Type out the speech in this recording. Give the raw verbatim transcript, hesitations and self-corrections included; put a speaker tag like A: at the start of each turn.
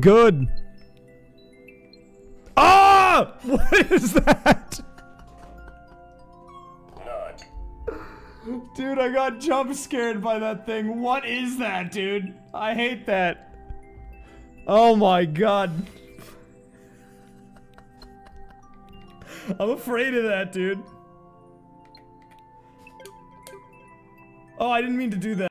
A: Good. Ah! What is that?
B: Not.
A: Dude, I got jump scared by that thing. What is that, dude? I hate that. Oh my god. I'm afraid of that, dude. Oh, I didn't mean to do that.